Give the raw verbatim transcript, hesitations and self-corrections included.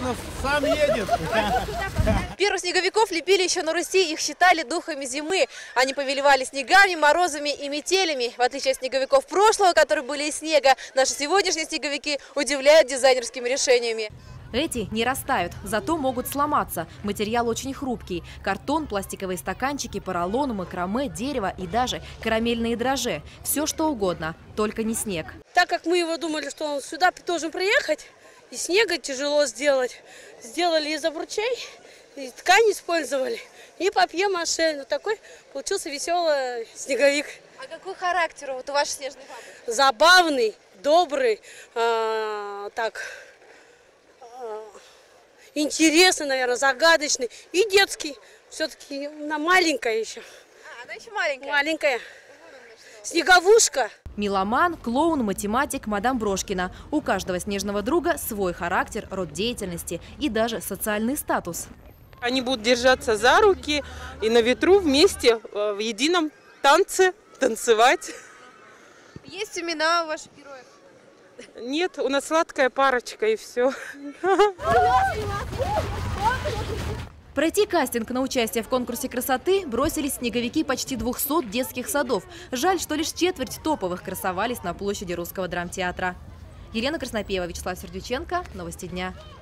нас сам едет. Первых снеговиков лепили еще на Руси, их считали духами зимы. Они повелевали снегами, морозами и метелями. В отличие от снеговиков прошлого, которые были из снега, наши сегодняшние снеговики удивляют дизайнерскими решениями. Эти не растают, зато могут сломаться. Материал очень хрупкий. Картон, пластиковые стаканчики, поролон, макраме, дерево и даже карамельные дрожжи. Все что угодно, только не снег. Так как мы его думали, что он сюда должен приехать, и снега тяжело сделать, сделали из обручей, и ткань использовали, и папье-маше. Ну, такой получился веселый снеговик. А какой характер вот у вашей снежной бабы? Забавный, добрый, э, так... интересный, наверное, загадочный и детский. Все-таки она маленькая еще. А, она еще маленькая. Маленькая. Снеговушка. Меломан, клоун, математик, мадам Брошкина. У каждого снежного друга свой характер, род деятельности и даже социальный статус. Они будут держаться за руки и на ветру вместе в едином танце танцевать. Есть имена у ваших героев? Нет, у нас сладкая парочка и все. Пройти кастинг на участие в конкурсе красоты бросились снеговики почти двухсот детских садов. Жаль, что лишь четверть топовых красовались на площади Русского драмтеатра. Елена Краснопеева, Вячеслав Сердюченко. Новости дня.